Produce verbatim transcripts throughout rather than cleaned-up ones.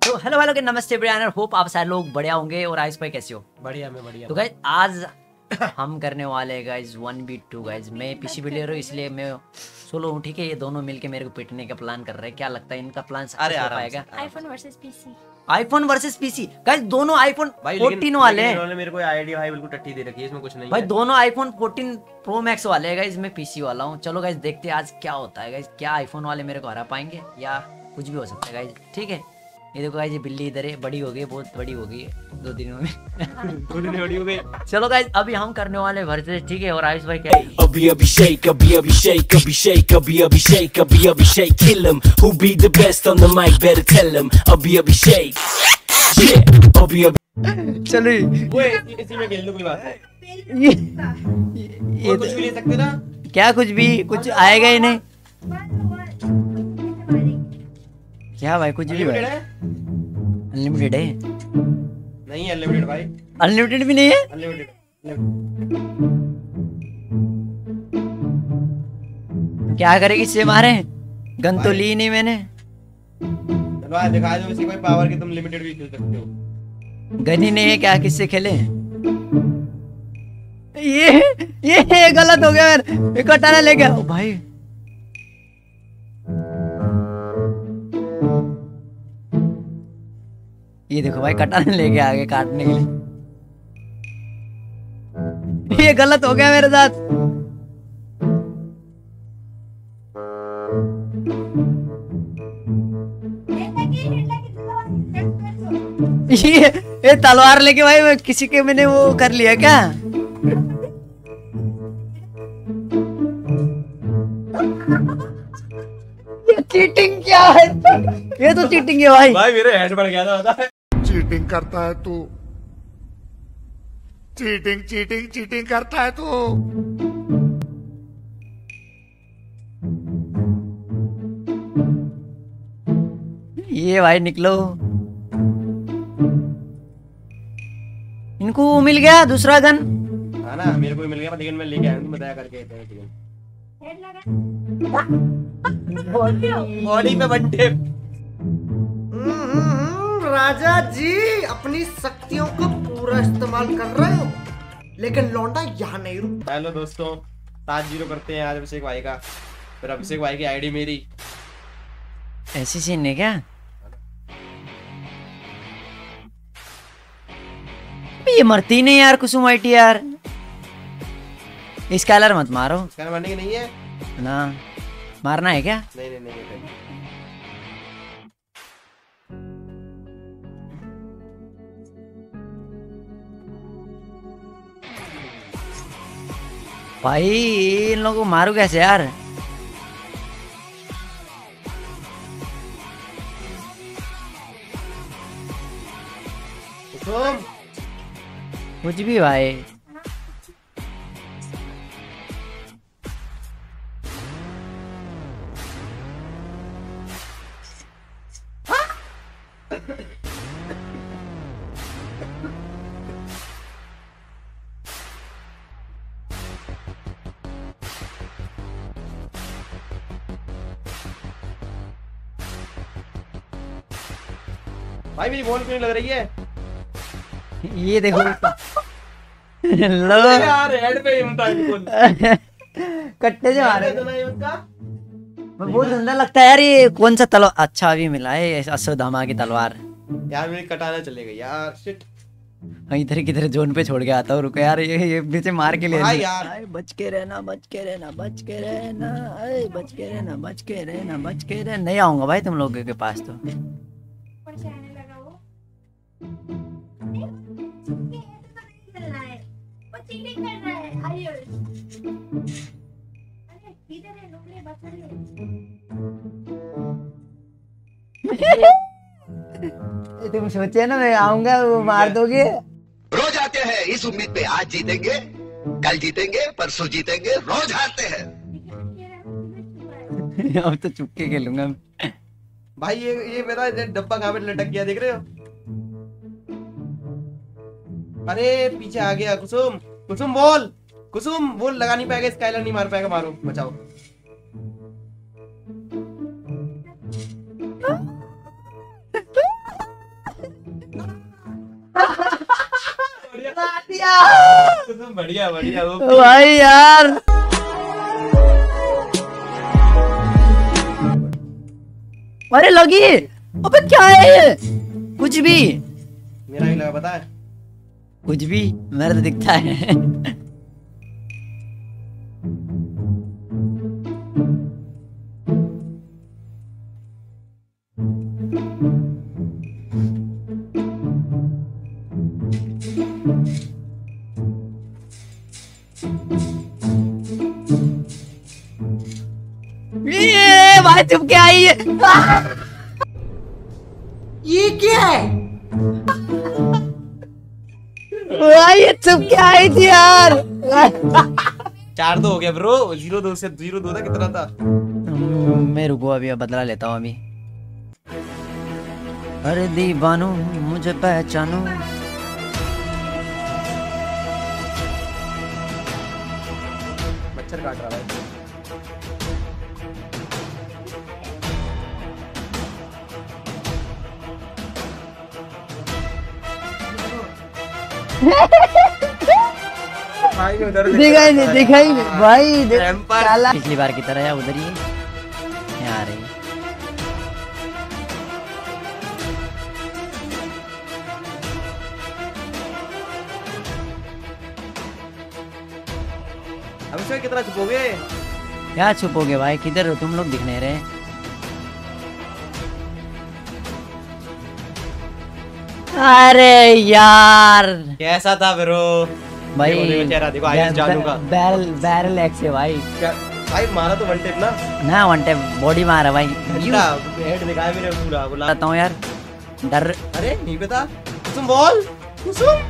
तो hello hello के नमस्ते ब्रियानर, होप आप सारे लोग बढ़िया होंगे। और आयुष भाई कैसे हो? बढ़िया मैं बढ़िया। तो गाइस आज हम करने वाले हैं guys one V two guys. मैं पीसी प्लेयर हूँ इसलिए मैं सोलो हूँ, ठीक है। ये दोनों मिलके मेरे को पिटने का प्लान कर रहे हैं। क्या लगता है इनका प्लान सक्सेस हो पाएगा? IPhone versus PC. IPhone versus PC guys, दोनों आईफोन फोर्टीन वाले हैं। इन्होंने मेरे को आईडी भाई बिल्कुल टट्टी दे रखी है, इसमें कुछ नहीं भाई है। दोनों आईफोन फोर्टीन प्रो मैक्स वाले हैं गाइस, मैं पीसी वाला हूँ। चलो गाइस देखते हैं आज क्या होता है गाइस। क्या आईफोन वाले मेरे को हरा पाएंगे या कुछ भी हो सकता है गाइस, ठीक है। ये देखो गाइस, ये बिल्ली इधर है, बड़ी हो गई, बहुत बड़ी हो गई है दो दिनों में। दो दिन बड़ी हो गई। चलो गाइस अभी हम करने वाले वर्सेस, ठीक है। और आयुष भाई क्या? अभी अभी शेक, अभी अभी शेक, अभी शेक, अभी अभी शेक, अभी अभी शेक, kill him. Who be the best on the mic? Better tell him. अभी अभी शेक, yeah. अभी अभी चलो वो इसी में खेल लो, कोई बात नहीं। ये, ये कुछ भी ले सकते ना? क्या कुछ भी? कुछ आएगा ही नहीं क्या भाई? कुछ भी भाई अनलिमिटेड है? नहीं है अनलिमिटेड भाई, अनलिमिटेड भी नहीं है। अनलिमिटेड क्या करेगी इससे? मारे गन तो ली नहीं मैंने। चलो आज दिखा दो इसी कोई पावर की तुम लिमिटेड भी खेल सकते हो। गन ही नहीं है, क्या किससे खेले? ये ये गलत हो गया यार, ये कटाना ले गया। ओ भाई ये देखो भाई, कटाना ले गया आगे काटने के लिए। ये गलत हो गया मेरे साथ। ये ये तलवार लेके भाई मैं किसी के मैंने वो कर लिया क्या? ये चीटिंग क्या है? ये तो चीटिंग है भाई। भाई मेरे हेड बढ़ गया था, बता। चीटिंग करता है तू, चीटिंग चीटिंग चीटिंग करता है तू। ये भाई निकलो, इनको मिल गया दूसरा गन। हाँ ना, मेरे को भी मिल गया, लेकिन मैं लेके आया हूँ, बताया करके। बॉडी पे बंटे। राजा जी अपनी शक्तियों का पूरा इस्तेमाल कर रहे हो, लेकिन लौंडा यहाँ नहीं रुकता। हेलो दोस्तों, सात जीरो करते हैं आज अभिषेक भाई का। फिर अभिषेक भाई की आईडी मेरी। ऐसी सीन है क्या? ये मरती नहीं यार कुसुम आईटी यार। स्काइलर मत मारो। स्काइलर मारने की नहीं है ना, मारना है क्या? नहीं नहीं नहीं, नहीं। भाई इन लोगों को मारू कैसे यार? तुम कुछ भी भाई। भाई मेरी बॉल क्यों नहीं लग रही है? ये देखो लो यार हेड पे ही उनका बिल्कुल कट्टे से मारे। इतना ही उनका बहुत सुंदर लगता है यार। ये कौन सा तलवार? अच्छा अभी मिला है अश्वत्थामा की तलवार। यार मेरी कटाना चले गई यार, शिट। इधर किधर जोन पे छोड़ के आता हूँ। रुको यार, ये ये पीछे मार के ले। भाई यार आए, बच के रहना, बच के रहना, बच के रहना, आए, बच के रहना, बच के रहना, बच के रहना। नहीं आऊंगा भाई तुम लोगों के पास तो। तुम सोचे ना मैं आऊंगा वो मार दोगे। रोज आते हैं इस उम्मीद पे आज जीतेंगे, कल जीतेंगे, परसों जीतेंगे, रोज हारते हैं। अब तो चुपके खेलूंगा। भाई ये ये मेरा डब्बा कहाँ पे लटक गया, देख रहे हो? अरे पीछे आ गया। कुसुम कुसुम बोल, कुसुम बोल। लगा नहीं पाएगा, स्काइलर नहीं मार पाएगा। मारो, बचाओ। दिया कुसुम बढ़िया बढ़िया वो भाई यार। अरे लगी। अबे क्या है ये? कुछ भी मेरा ही लगा पता है। कुछ भी मेरा तो दिखता है। ये भाई चुप के आई है। ये क्या है? भाई ये चुप के आई थी यार। चार दो हो गया ब्रो। जीरो दो से जीरो दो था कितना था? मैं रुको अभी बदला लेता हूँ अभी। अरे दीवानो मुझे पहचानो। मच्छर काट रहा है। भाई उधर दिखा ही नहीं दिखा ही नहीं भाई देख, Hamper। काला। पिछली बार की तरह है उधर ही है। यहाँ आ रही। अब इसमें कितना छुपोगे? क्या छुपोगे भाई? किधर हो तुम लोग? दिख नहीं रहे। अरे यार कैसा था ब्रो? भाई देखो, देखो चेहरा, देखो आइस जानू का। बैरल बैरल एक्स है भाई। क्या भाई मारा तो वन टेप ना? ना वन टाइम बॉडी मारा भाई। घंटा हेड दिखाया मेरे पूरा बोला। बताता हूँ यार डर। अरे नहीं पता। कुसुम बॉल कुसुम।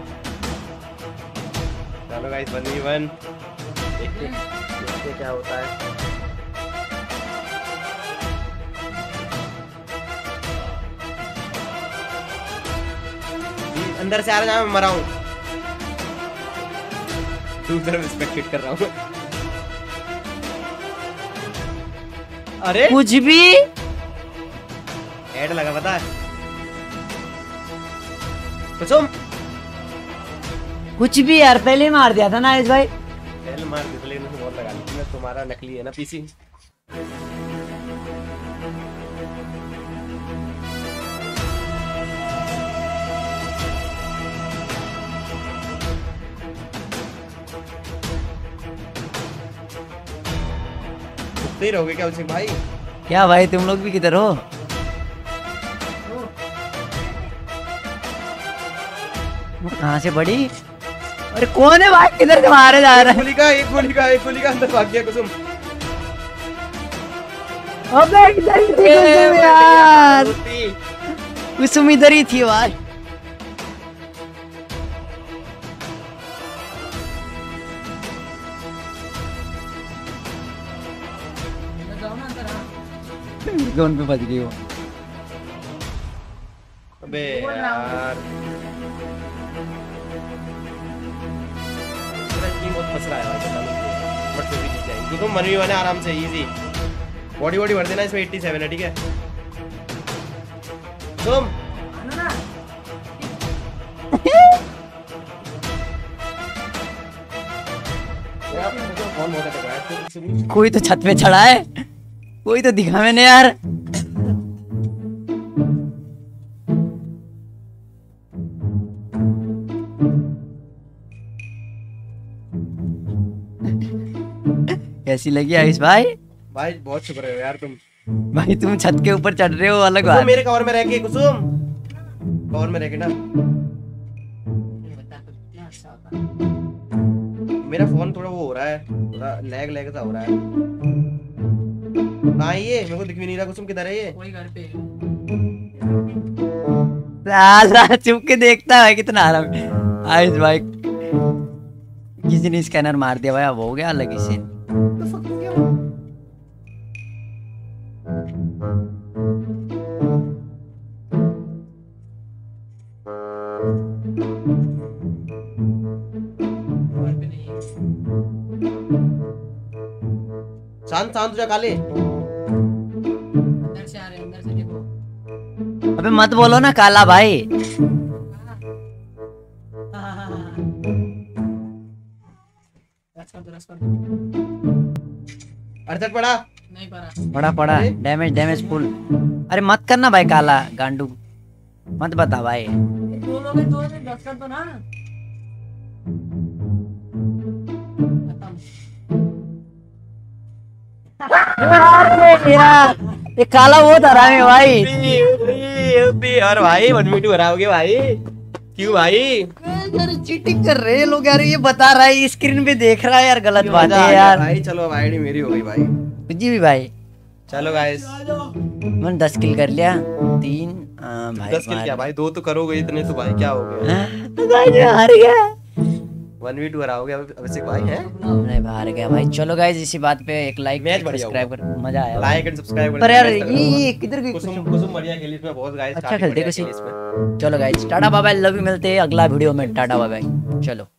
चलो गाइस वन वी वन देखते देखते क्या होता है। अंदर से आ रहा है, मैं मरा हूँ। दूसरा स्पेक्टेट कर रहा हूँ। अरे कुछ भी हेड लगा पता है? कुसुम कुछ भी यार पहले ही मार दिया था ना इस भाई। पहले मार दी लेकिन उसे बहुत लगा ली। मैं तुम्हारा नकली है ना पीसी। ही रहोगे क्या उसे भाई? क्या भाई तुम लोग भी किधर हो? वो कहाँ से बड़ी? अरे कौन है भाई? किधर से मारे जा रहा एक गोली का एक गोली का एक गोली का अंदर भाग गया कुसुम। है? अबे इधर ही थी कुसुम यार। कुसुम इधर ही थी भाई। जोन पे बच गई वो। अबे यार मेरा टीम बहुत फंस रहा है भाई, पता नहीं क्यों। बट फिर भी जीत जाएंगे। देखो मन भी बने आराम से इजी। बॉडी बॉडी भर देना इसमें सत्तासी है ठीक है। तुम कौन बहुत अटक रहा है? कोई तो छत पे चढ़ा है। कोई तो दिखा मैंने यार। कैसी लगी आयुष भाई? भाई बहुत शुक्र है यार तुम। भाई तुम छत के ऊपर चढ़ रहे हो अलग कुसुम बात। मेरे कवर में रह के कुसुम कवर में रह के ना। मेरा फोन थोड़ा वो हो रहा है, थोड़ा लैग लैग सा हो रहा है। कहाँ है ये? मेरे को दिख भी नहीं रहा। कुसुम किधर है ये? कोई घर पे। साला चुप के देखता है कितना आराम। आयुष भाई किसी ने स्कैनर मार दिया भाई। अब हो गया अलग ही सीन। शांत शांत हो जा काले। अंदर से आ रहे हैं, अंदर से देखो। अबे मत बोलो ना काला भाई। हाँ, हाँ, हाँ, हाँ। अड़सठ पड़ा। पड़ा पड़ा डैमेज डैमेज फुल। अरे मत करना भाई काला गांडू, मत बता भाई। यार ये काला वो था रामे भाई। और भाई वन वी टू हराओगे भाई? क्यों भाई? यार चीटिंग कर रहे हैं लोग यार, ये बता रहा है स्क्रीन पे देख रहा है यार, गलत बात मजा आ है गया यार। भाई चलो अब आईडी मेरी हो गई भाई। जी भी भाई चलो गाइस मैंने दस किल कर लिया। तीन आ, भाई दस किल क्या भाई, दो तो करोगे इतने तो भाई क्या हो गया? भाई हार गया। वन वी टू हराओगे अब अभिषेक भाई हैं? नहीं हार गया भाई। चलो गाइस इसी बात पे एक लाइक मैच बढ़िया सब्सक्राइब कर, मजा आया लाइक एंड सब्सक्राइब पर यार ये ये किधर गई कुसुम कुसुम बढ़िया खेली इसमें बहुत गाइस, अच्छा खेलते कुछ। चलो guys tata bye bye, love you, मिलते हैं अगला वीडियो में। टाटा बाय बाय, चलो।